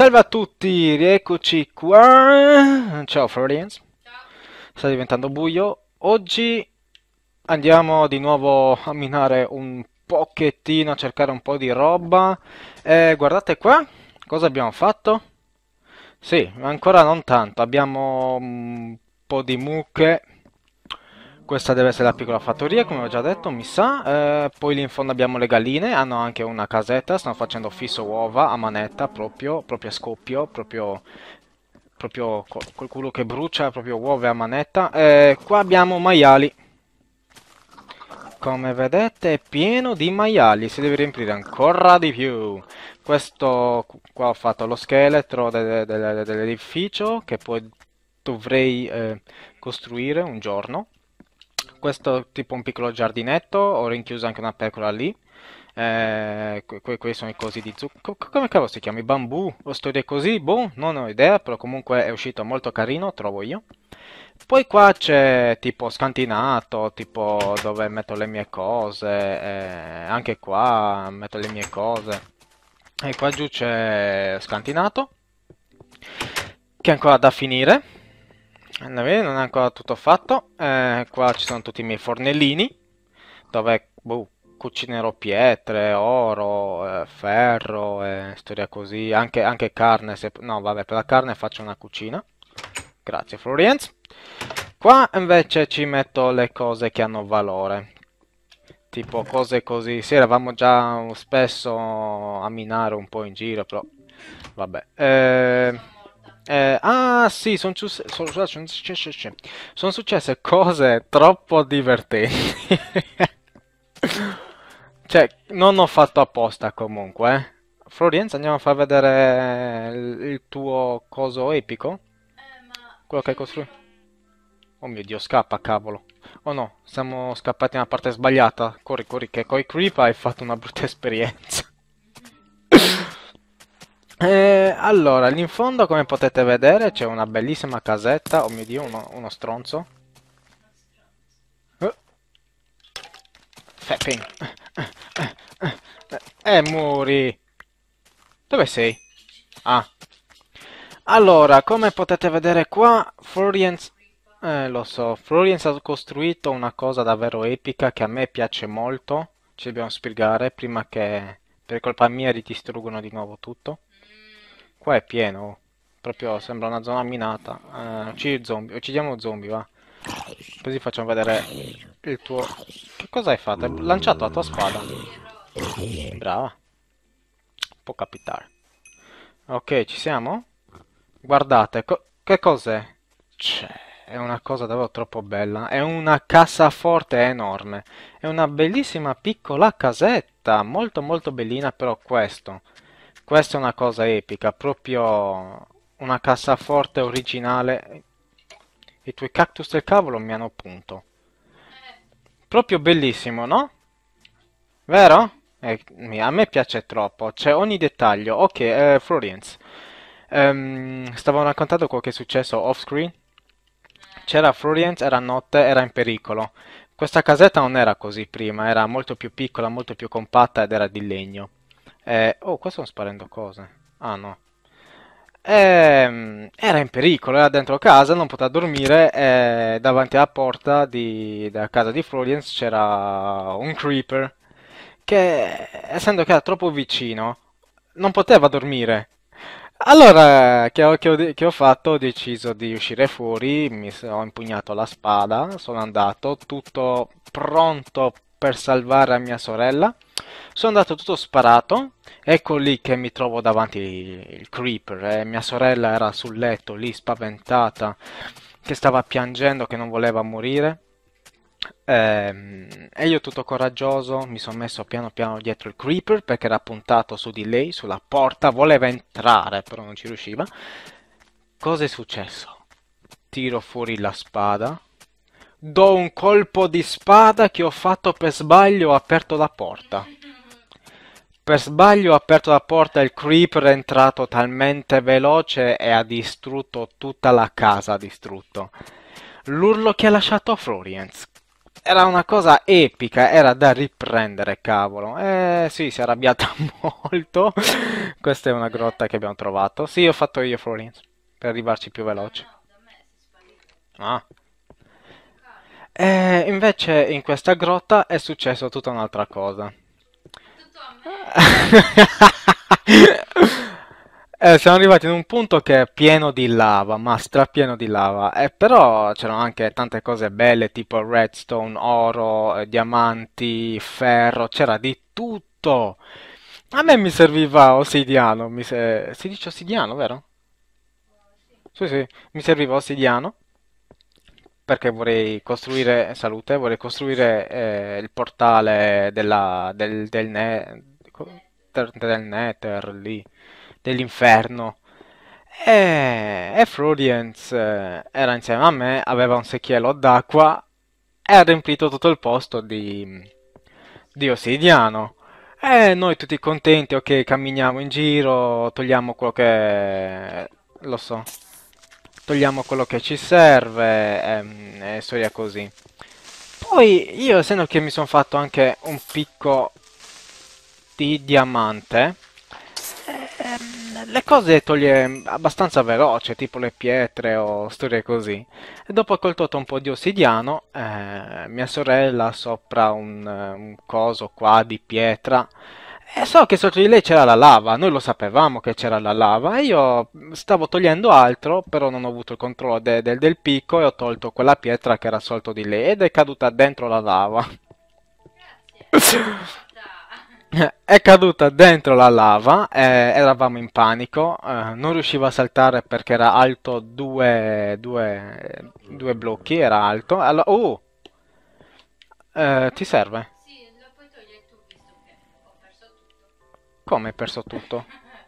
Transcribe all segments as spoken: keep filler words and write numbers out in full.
Salve a tutti, rieccoci qua. Ciao Florians. Sta diventando buio. Oggi andiamo di nuovo a minare un pochettino, a cercare un po' di roba. E guardate qua, cosa abbiamo fatto? Sì, ancora non tanto. Abbiamo un po' di mucche. Questa deve essere la piccola fattoria, come ho già detto, mi sa. Eh, poi lì in fondo abbiamo le galline, hanno anche una casetta, stanno facendo fisso uova a manetta, proprio, proprio a scoppio, proprio, proprio co- col culo che brucia, proprio uova a manetta. Eh, qua abbiamo maiali. Come vedete è pieno di maiali, si deve riempire ancora di più. Questo qua ho fatto lo scheletro de- de- de- dell'edificio che poi dovrei eh, costruire un giorno. Questo è tipo un piccolo giardinetto, ho rinchiuso anche una pecora lì. Eh, que- que- questi sono i cosi di zucchero. Come cavolo si chiama? I bambù? O storie così? Boh, non ho idea, però comunque è uscito molto carino, trovo io. Poi qua c'è tipo scantinato, tipo dove metto le mie cose, eh, anche qua metto le mie cose. E qua giù c'è scantinato, che è ancora da finire. Non è non è ancora tutto fatto. Eh, qua ci sono tutti i miei fornellini, dove boh, cucinerò pietre, oro, eh, ferro, e storia così. Anche, anche carne, se... no vabbè, per la carne faccio una cucina. Grazie Florienz. Qua invece ci metto le cose che hanno valore. Tipo cose così. Sì, eravamo già spesso a minare un po' in giro, però vabbè. Eh, eh, ah, sì, sono successe cose troppo divertenti. Cioè, non ho fatto apposta comunque. eh. Florienza, andiamo a far vedere il, il tuo coso epico? Quello che hai costruito? Oh mio Dio, scappa, cavolo. Oh no, siamo scappati nella parte sbagliata. Corri, corri, che coi creep hai fatto una brutta esperienza. Eh, allora, lì in fondo, come potete vedere, c'è una bellissima casetta. Oh mio Dio, uno, uno stronzo. Eh, Fepping. Eh, muri. Dove sei? Ah. Allora, come potete vedere qua, Florians... Eh, lo so, Florians ha costruito una cosa davvero epica che a me piace molto. Ci dobbiamo spiegare prima che per colpa mia ridistruggono di nuovo tutto. Qua è pieno, proprio sembra una zona minata. Eh, uccidi zombie, uccidiamo zombie, va. Così facciamo vedere il tuo... Che cosa hai fatto? Hai lanciato la tua spada. Brava, può capitare. Ok, ci siamo? Guardate, co- che cos'è? Cioè, è una cosa davvero troppo bella. È una cassaforte enorme. È una bellissima piccola casetta. Molto molto bellina, però questo. Questa è una cosa epica. Proprio una cassaforte originale. I tuoi cactus del cavolo mi hanno punto. Proprio bellissimo, no? Vero? Eh, mi- a me piace troppo, c'è ogni dettaglio. Ok, eh, Florence, ehm, stavo raccontando quello che è successo off screen. C'era Florence, era notte, era in pericolo. Questa casetta non era così prima, era molto più piccola, molto più compatta ed era di legno. Eh, oh, qua stanno sparendo cose. Ah no. Ehm, era in pericolo, era dentro casa, non poteva dormire e davanti alla porta di- della casa di Florence c'era un creeper che, essendo che era troppo vicino, non poteva dormire. Allora, che ho, che ho- che ho fatto? Ho deciso di uscire fuori, mi s- ho impugnato la spada, sono andato, tutto pronto per salvare mia sorella. Sono andato tutto sparato, ecco lì che mi trovo davanti il creeper, e mia sorella era sul letto lì spaventata, che stava piangendo, che non voleva morire. Ehm, e io tutto coraggioso mi sono messo piano piano dietro il creeper perché era puntato su di lei, sulla porta, voleva entrare, però non ci riusciva. Cosa è successo? Tiro fuori la spada, do un colpo di spada che ho fatto per sbaglio, ho aperto la porta. Per sbaglio ho aperto la porta e il creeper è entrato talmente veloce e ha distrutto tutta la casa, ha distrutto. L'urlo che ha lasciato Florians. Era una cosa epica, era da riprendere, cavolo. Eh sì, si è arrabbiata molto. Questa è una grotta che abbiamo trovato. Sì, ho fatto io, Florence, per arrivarci più veloci. Ah. E invece in questa grotta è successo tutta un'altra cosa. Eh, siamo arrivati in un punto che è pieno di lava, ma strapieno di lava. Eh, però c'erano anche tante cose belle, tipo redstone, oro, eh, diamanti, ferro, c'era di tutto. A me mi serviva ossidiano, mi se- si dice ossidiano, vero? Sì, sì, mi serviva ossidiano perché vorrei costruire, salute, vorrei costruire eh, il portale della, del, del, ne- del, del Nether lì, dell'inferno. E, e Florians eh, era insieme a me, aveva un secchiello d'acqua e ha riempito tutto il posto di, di ossidiano. E noi tutti contenti, ok, camminiamo in giro, togliamo quello che... lo so, togliamo quello che ci serve ehm, e storia così. Poi io, essendo che mi sono fatto anche un picco di diamante, ehm, le cose toglie abbastanza veloce, tipo le pietre o storie così. E dopo che ho tolto un po' di ossidiano, eh, mia sorella sopra un, eh, un coso qua di pietra. E so che sotto di lei c'era la lava, noi lo sapevamo che c'era la lava. E io stavo togliendo altro, però non ho avuto il controllo de- del del picco e ho tolto quella pietra che era sotto di lei ed è caduta dentro la lava. È caduta dentro la lava, eh, eravamo in panico, eh, non riusciva a saltare perché era alto due, due, due blocchi, era alto. Allora, oh, eh, ti serve? Come hai perso tutto?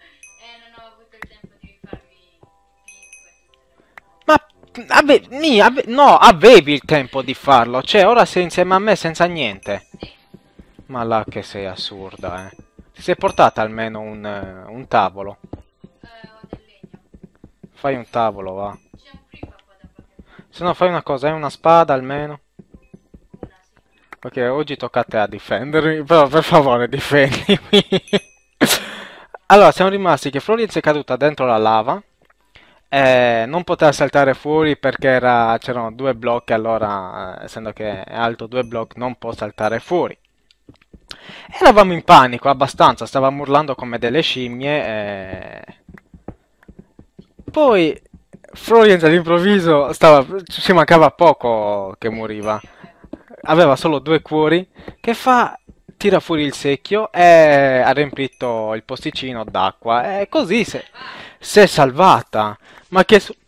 Ma ave- mi- ave- no, avevi il tempo di farlo, cioè ora sei insieme a me senza niente. Ma là che sei assurda, eh. Ti sei portata almeno un, eh, un tavolo. Fai un tavolo, va. Se no fai una cosa, hai una spada almeno. Ok, oggi tocca a te a difendermi, però per favore difendimi. Allora, siamo rimasti che Florence è caduta dentro la lava. Eh, non poteva saltare fuori perché era- c'erano due blocchi, allora, eh, essendo che è alto due blocchi, non può saltare fuori. Eravamo in panico abbastanza, stavamo urlando come delle scimmie. eh. Poi Florian all'improvviso stava, ci mancava poco che moriva. Aveva solo due cuori. Che fa? Tira fuori il secchio e ha riempito il posticino d'acqua. E così si è si è salvata. Ma che... su-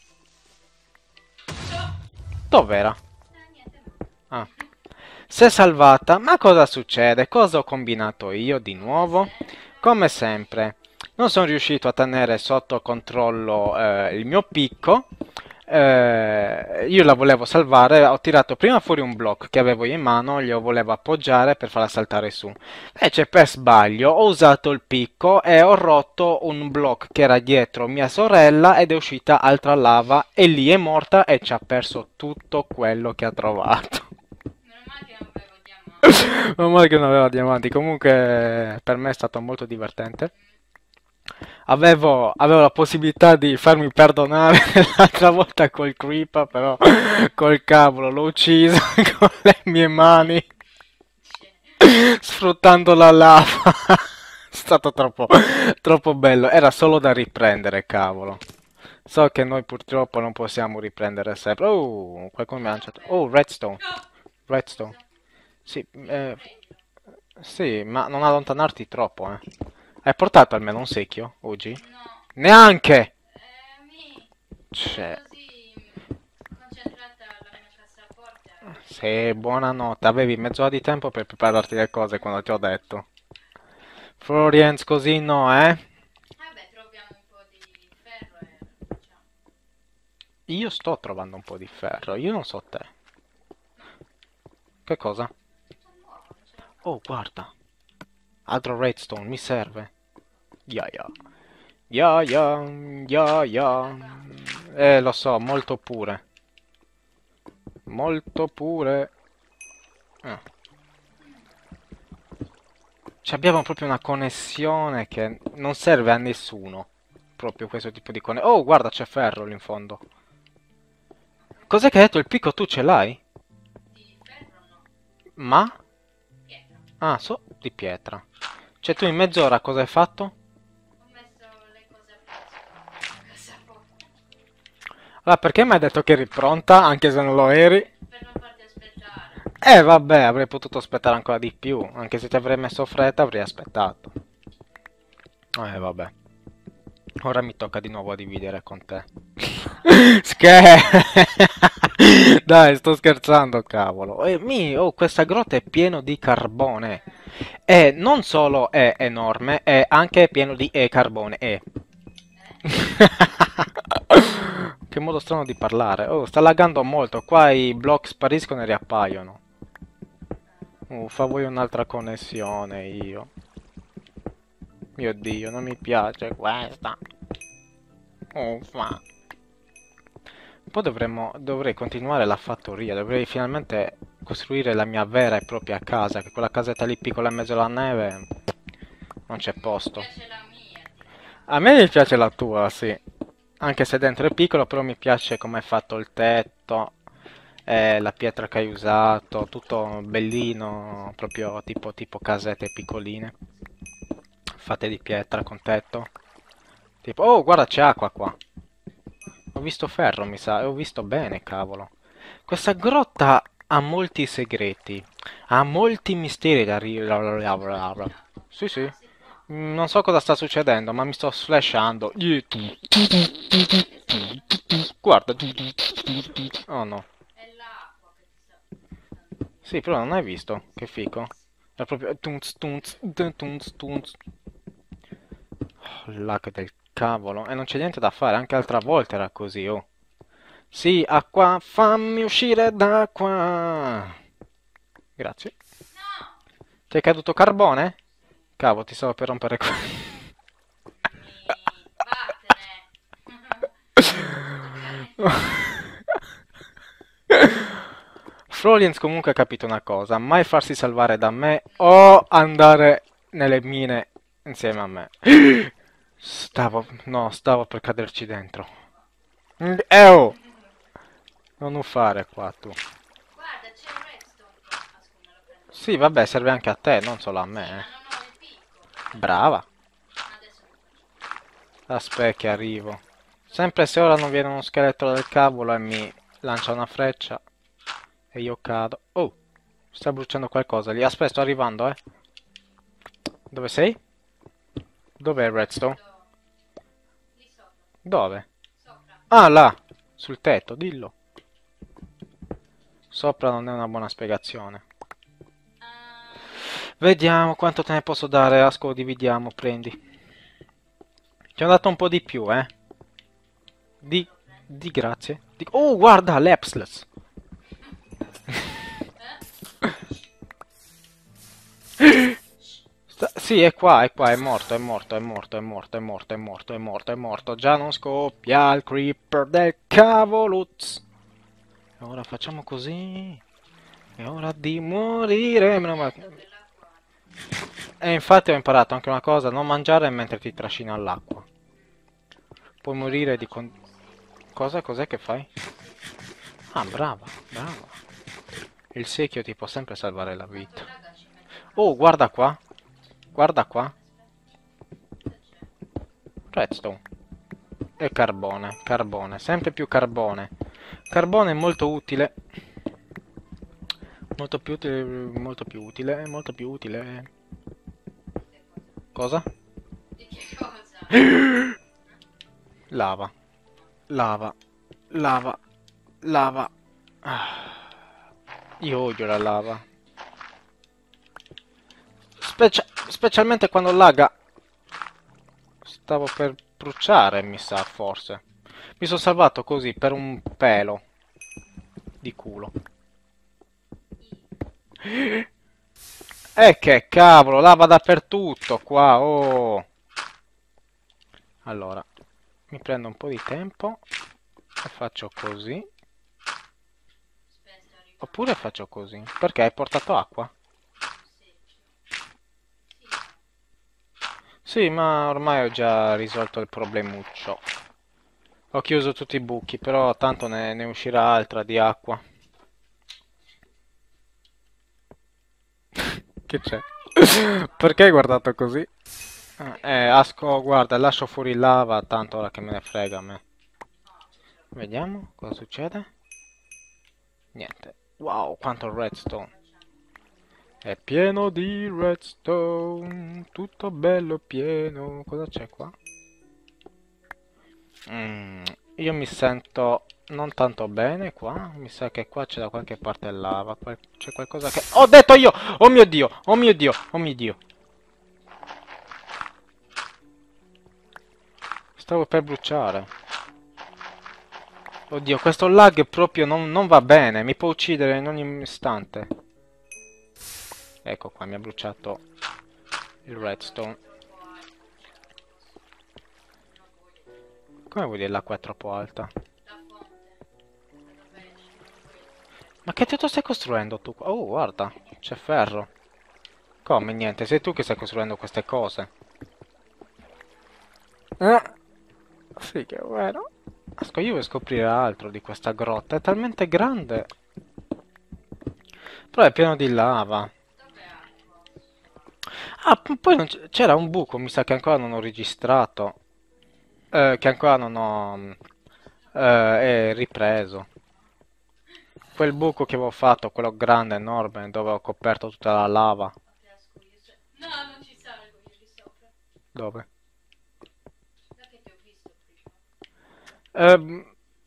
Dov'era? Ah. Si è salvata, ma cosa succede? Cosa ho combinato io di nuovo? Come sempre, non sono riuscito a tenere sotto controllo eh, il mio picco. Eh, io la volevo salvare, ho tirato prima fuori un blocco che avevo in mano, glielo volevo appoggiare per farla saltare su. Invece per sbaglio ho usato il picco e ho rotto un blocco che era dietro mia sorella ed è uscita altra lava e lì è morta e ci ha perso tutto quello che ha trovato. Meno male che non aveva diamanti. Comunque, per me è stato molto divertente. Avevo, avevo la possibilità di farmi perdonare l'altra volta col creeper, però col cavolo l'ho ucciso con le mie mani, sfruttando la lava. È stato troppo, troppo bello. Era solo da riprendere, cavolo. So che noi purtroppo non possiamo riprendere sempre. Oh, qualcuno mi ha lanciato. Oh, redstone. Redstone. Sì, eh, sì, ma non allontanarti troppo, eh. Hai portato almeno un secchio oggi? Neanche! Cioè, sì, buonanotte. Avevi mezz'ora di tempo per prepararti le cose quando ti ho detto. Florence, così no, eh? Io sto trovando un po' di ferro, io non so te. Che cosa? Oh, guarda. Altro redstone, mi serve. Ya ya. Ya ya, ya ya. Eh, lo so, molto pure. Molto pure. Ah. Ci abbiamo proprio una connessione che non serve a nessuno. Proprio questo tipo di connessione. Oh, guarda, c'è ferro lì in fondo. Cos'è che hai detto? Il picco tu ce l'hai? Di ferro no, Ma? pietra. Ah, so di pietra. Cioè tu in mezz'ora cosa hai fatto? Ho messo le cose a posto. A casa forte. Allora, perché mi hai detto che eri pronta, anche se non lo eri? Per non farti aspettare. Eh, vabbè, avrei potuto aspettare ancora di più. Anche se ti avrei messo fretta, avrei aspettato. Eh, vabbè. Ora mi tocca di nuovo dividere con te. Scher... Dai, sto scherzando, cavolo. E mi, oh, questa grotta è piena di carbone. E non solo è enorme, è anche pieno di e carbone. E. Eh? Che modo strano di parlare. Oh, sta laggando molto. Qua i blocchi spariscono e riappaiono. Uffa, vuoi un'altra connessione io. Mio Dio, non mi piace questa. Uffa. Poi dovremmo, dovrei continuare la fattoria, dovrei finalmente costruire la mia vera e propria casa, che quella casetta lì piccola in mezzo alla neve non c'è Mi posto. piace la mia, ti A me mi piace la tua, sì. Anche se dentro è piccolo, però mi piace come hai fatto il tetto, eh, la pietra che hai usato, tutto bellino, proprio tipo, tipo casette piccoline, fatte di pietra con tetto. Tipo, oh, guarda, c'è acqua qua. Ho visto ferro, mi sa, e ho visto bene, cavolo. Questa grotta ha molti segreti, ha molti misteri da rivelare. Sì, sì. Ah, si può. Mm, Non so cosa sta succedendo, ma mi sto slashando. Guarda. Oh no. È l'acqua che ti sta dando Sì, però non hai visto? Che fico. È proprio... tunz, tunz, tunz, tunz. Oh, lag del cavolo. E non c'è niente da fare, anche altra volta era così, oh. Sì, acqua, fammi uscire da qua. Grazie. no. Ti è caduto carbone? Sì. Cavo, ti stavo per rompere qua. Mi... vattene. Non toccare. Frolians comunque ha capito una cosa, mai farsi salvare da me o andare nelle mine insieme a me. Stavo, no, stavo per caderci dentro. Mm, Eh oh, non ufare qua tu. Guarda, c'è un redstone qua. Ah, scusa, me lo prendo io. Sì, vabbè, serve anche a te, non solo a Sì, ma me. non ho il picco. eh. Brava. Adesso lo faccio. Aspetta che arrivo. Sempre se ora non viene uno scheletro del cavolo e mi lancia una freccia e io cado. Oh, sta bruciando qualcosa lì. Aspetta, sto arrivando, eh. Dove sei? Dov'è il redstone? Do... lì sopra. Dove? Sopra. Ah, là, sul tetto, dillo. Sopra non è una buona spiegazione. Ah, Vediamo quanto te ne posso dare. Asco, dividiamo, prendi. Ti ho dato un po' di più, eh. Di, lo prendo. di grazie. Di- oh, guarda, l'Epsless. Eh? Sta- sì, è qua, è qua, è morto, è morto, è morto, è morto, è morto, è morto, è morto, è morto. Già non scoppia il creeper del cavoluz. E ora facciamo così. È ora di morire. Meno Hai male. detto che l'acqua... E infatti ho imparato anche una cosa, non mangiare mentre ti trascina all'acqua. Puoi Io lo morire di faccio con... così. Cosa? Cos'è che fai? Secchio. Ah, brava, brava. Il secchio ti può sempre salvare la Quando vita. laga ci metto il Oh, cavo. guarda qua. Guarda qua. Aspetta. Cosa c'è? Redstone. E carbone, carbone, sempre più carbone. Carbone è molto utile. Molto più utile, molto più utile, molto più utile. Di che cosa? Cosa? Di che cosa? Lava, No. lava, lava, lava. Ah, io odio la lava. Specia- specialmente quando laga. Stavo per bruciare, mi sa, forse. Mi sono salvato così per un pelo di culo. E che cavolo, lava dappertutto qua, oh. Allora, mi prendo un po' di tempo e faccio così. Aspetta, sto arrivando. Oppure faccio così. Perché hai portato acqua? Sì, ma ormai ho già risolto il problemuccio. Ho chiuso tutti i buchi, però tanto ne, ne uscirà altra di acqua. Che c'è? Perché hai guardato così? Ah, Eh, Asco, guarda, lascio fuori lava, tanto ora che me ne frega a me. Vediamo cosa succede. Niente. Wow, quanto redstone. È pieno di redstone, tutto bello pieno. Cosa c'è qua? Mm, io mi sento non tanto bene qua. Mi sa che qua c'è da qualche parte lava. Qual- C'è qualcosa che... Ho detto io! Oh mio Dio! Oh mio Dio! Oh mio Dio! Stavo per bruciare. Oddio, questo lag proprio non, non va bene. Mi può uccidere in ogni istante. Ecco qua, mi ha bruciato il redstone. Come vuoi dire l'acqua è troppo alta? Ma che tutto stai costruendo tu? Oh, guarda, c'è ferro. Come niente? Sei tu che stai costruendo queste cose. Ah, sì, che vero. Asco, io voglio scoprire altro di questa grotta. È talmente grande. Però è pieno di lava. Ah, p- poi non c- c'era un buco, mi sa che ancora non ho registrato. Eh, che ancora non ho... mm, eh, è ripreso. Quel buco che avevo fatto, quello grande, enorme, dove ho coperto tutta la lava. No, non ci salgo io di sopra. Dove? Da che ti ho visto prima. Ehm,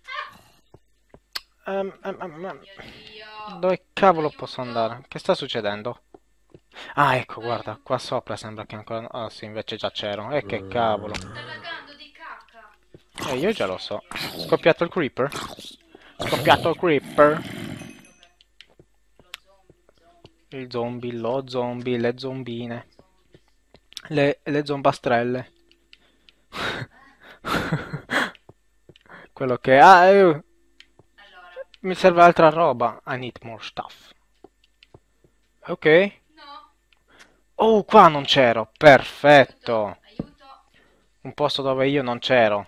ehm, ehm, ehm, ehm. Mio Dio. Dove cavolo posso Aiuto. andare? Che sta succedendo? Ah, ecco, guarda, Aiuto. qua sopra sembra che ancora... Ah, sì, invece già c'ero. E che cavolo. Sta lagando di cacca. Eh, io già lo so. Scoppiato il creeper? Scoppiato il creeper? Dov'è? Lo zombie, Il zombie, zombie, lo zombie, le zombine. zombie. Le, le zombastrelle. Quello che... Ah, eh, Allora. mi serve altra roba. I need more stuff. Ok. No. Oh, qua non c'ero. Aiuto. Perfetto. Aiuto. Un posto dove io non c'ero.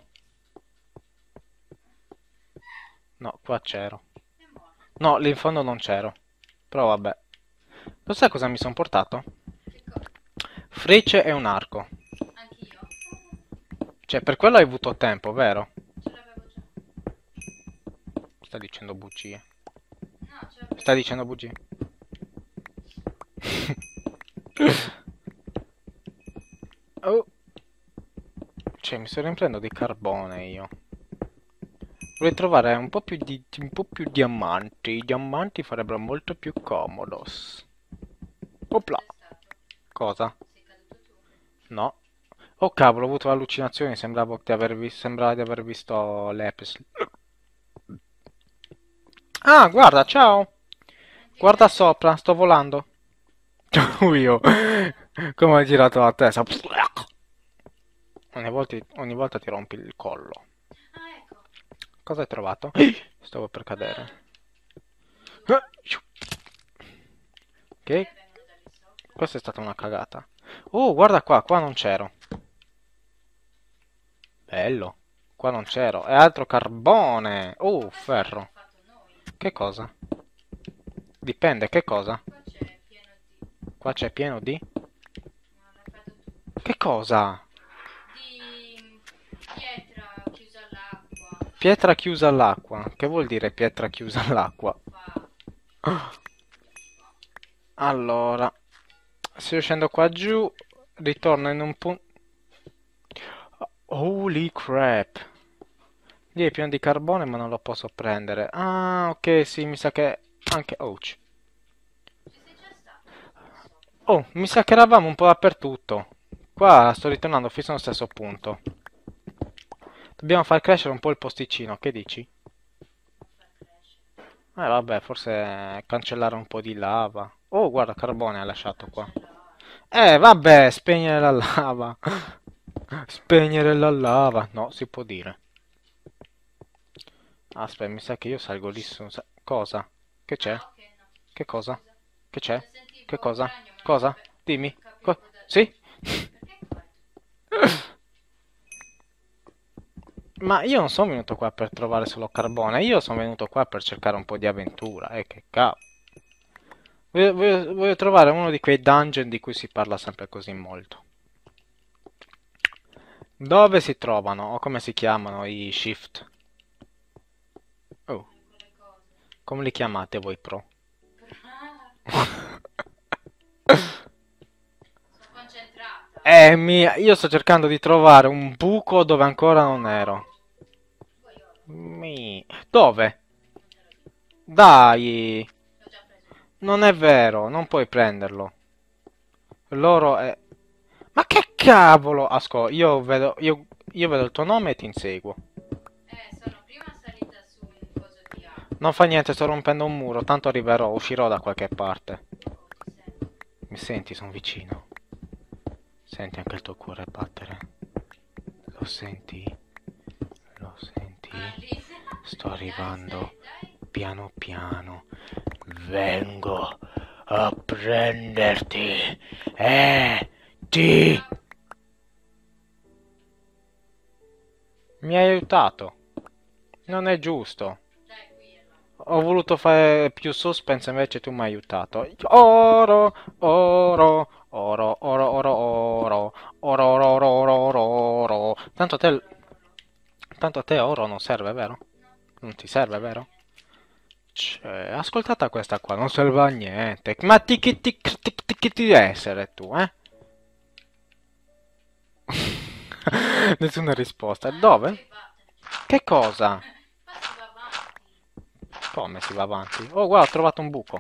No, qua c'ero. È morto. No, lì in fondo non c'ero. Però vabbè. Lo sai cosa mi sono portato? Che cosa? Frecce e un arco. Anch'io? Cioè, per quello hai avuto tempo, vero? Ce l'avevo già. Sta dicendo bugie. No, ce l'avevo Sta già. dicendo bugie. Oh. Cioè, mi sto riempiendo di carbone io. Vorrei trovare un po' più di, un po' più diamanti. I diamanti farebbero molto più comodos. Opla. Cos'è stato? Cosa? Sei caduto tu? No. Oh cavolo, ho avuto allucinazioni. Sembrava di aver, vis- sembrava di aver visto l'Epis. Ah, guarda, ciao. Anche Guarda te? sopra, sto volando. Ciao io. Come hai girato la testa? Ogni volta, ogni volta ti rompi il collo. Ah, ecco. Cosa hai trovato? Stavo per cadere. Due. Ok, Eh, vengono da lì sopra. questa è stata una cagata. Oh, guarda qua, qua non c'ero. Bello. Qua non c'ero. È altro carbone. Oh, Questo l'abbiamo ferro. fatto noi. Che cosa? Dipende, che cosa? Qua c'è pieno di... Qua c'è pieno di... Non l'hai fatto tu. Che cosa? Di pietra chiusa all'acqua. Pietra chiusa all'acqua. Che vuol dire pietra chiusa all'acqua? Fa... Allora, se io scendo qua giù, ritorno in un punto... Holy crap. Lì è pieno di carbone ma non lo posso prendere. Ah, ok, sì, mi sa che anche... Ouch. Ci sei già stato adesso? Oh, mi sa che eravamo un po' dappertutto. Qua sto ritornando fisso allo stesso punto. Dobbiamo far crescere un po' il posticino, che dici? Far crescere. Eh vabbè, forse cancellare un po' di lava. Oh, guarda, carbone ha lasciato qua. Cancellare. Eh, vabbè, spegnere la lava. Spegnere la lava. No, si può dire. Aspetta, mi sa che io salgo lì su... Cosa? Che c'è? Ah, ok. Che cosa? Che c'è? Lo sentivo Che cosa? strano, ma non Cosa? cape- Dimmi. non Co- capivo da sì? dove. Perché qua? Ma io non sono venuto qua per trovare solo carbone, io sono venuto qua per cercare un po' di avventura. E che cavolo. Voglio, voglio- voglio trovare uno di quei dungeon di cui si parla sempre così molto. Dove si trovano, o come si chiamano, i shift? Oh, Quelle cose. come li chiamate voi pro? Sono concentrata. Eh, mia, io sto cercando di trovare un buco dove ancora non ero. Poi io Mi... Dove? non te lo dico. Dai, L'ho già preso. non è vero, non puoi prenderlo. Loro è... Ma che cavolo? Ascolta, io vedo, io, io vedo il tuo nome e ti inseguo. Eh, sono prima salita su un coso di acqua. Non fa niente, sto rompendo un muro, tanto arriverò, uscirò da qualche parte. Oh, ti sento. Mi senti, sono vicino. Senti anche il tuo cuore battere. Lo senti? Lo senti? Ah, lì. Sto Dai, arrivando dai, dai. piano piano. Vengo a prenderti. Eh, ti... Mi hai aiutato. Non è giusto. Dai, qui è là. Ho voluto fare più suspense, invece tu mi hai aiutato. Oro, oro, oro, oro, oro, oro, oro, oro, oro, oro, oro, oro. Tanto a te, tanto a te oro non serve, vero? No, Non ti serve, vero? Cioè, ascoltata questa qua, non serve a niente. Ma ti chi ti chi ti chi ti ti essere tu, eh? Nessuna risposta. Dove? ok, vattene. Che cosa? Qua si va avanti. Come si va avanti? Oh, guarda, ho trovato un buco.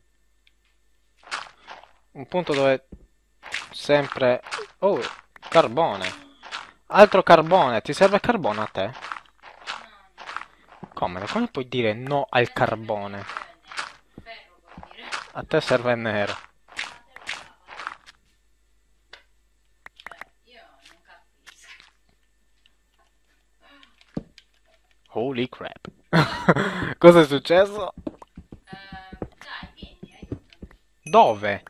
Un punto dove sempre... Oh, carbone. Altro carbone. Ti serve carbone a te? No, no. Come? Come puoi dire no al carbone? Ferro vuol dire. A te serve nero. Cioè, io non capisco. Holy crap. Cosa è successo? Eh, dai, vieni, aiutami. Dove?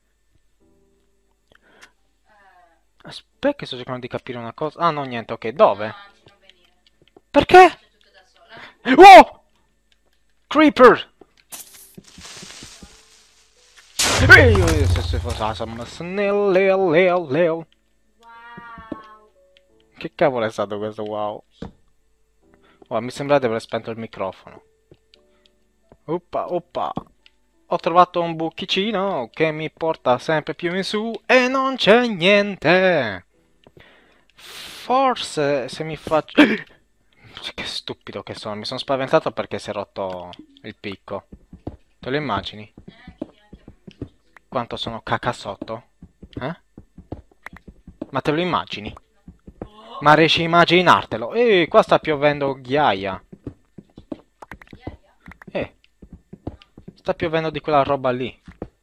Eh, Aspetta che sto cercando di capire una cosa. Ah, no, niente, ok. Dove? no, anzi, non venire. Perché? Faccio tutto da sola. Oh! Creeper! Ehi, io se se fosse una snell, leo, leo, leo. Wow. Che cavolo è stato questo wow? Oh, mi sembra di aver spento il microfono. Oppa, oppa. Ho trovato un buchicino che mi porta sempre più in su e non c'è niente. Forse se mi faccio... Che stupido che sono, mi sono spaventato perché si è rotto il picco. Te lo immagini? Eh, anche, anche a me. Quanto sono cacasotto? Eh? Ma te lo immagini? Ma riesci a immaginartelo? Eh, qua sta piovendo ghiaia. Iaia? Eh, sta piovendo di quella roba lì.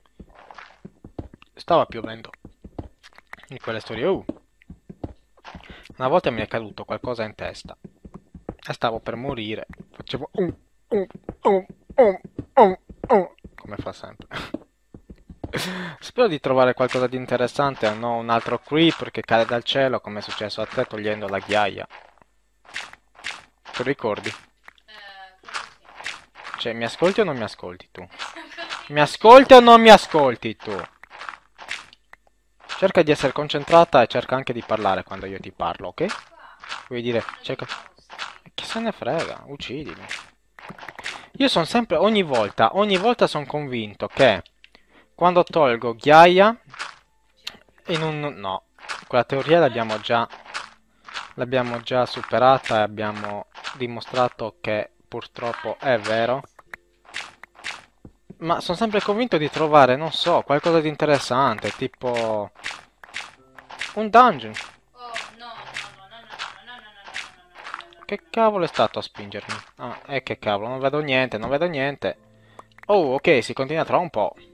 Stava piovendo. Di quelle storie. Uh. Una volta mi è caduto qualcosa in testa. E stavo per morire. Facevo... Um, um, um, um, um, um, come fa sempre. Spero di trovare qualcosa di interessante e non un altro creeper che cade dal cielo come è successo a te togliendo la ghiaia. Ti ricordi? Eh, credo sì. Cioè, mi ascolti o non mi ascolti tu? Così. Mi ascolti o non mi ascolti tu? Cerca di essere concentrata e cerca anche di parlare quando io ti parlo, ok? Qua. Vuoi dire, Sono cerca... dei posti. Chi se ne frega, uccidimi. Io sono sempre, ogni volta, ogni volta sono convinto che quando tolgo ghiaia in un... no, quella teoria l'abbiamo già, l'abbiamo già superata e abbiamo dimostrato che purtroppo è vero. Ma sono sempre convinto di trovare, non so, qualcosa di interessante, tipo un dungeon. Oh, no, no, no, no, no, no, no, no, no, no, no, no, no. Che cavolo è stato a spingermi? Ah, e che cavolo, non vedo niente, non vedo niente. Oh, ok, si continua tra un po'.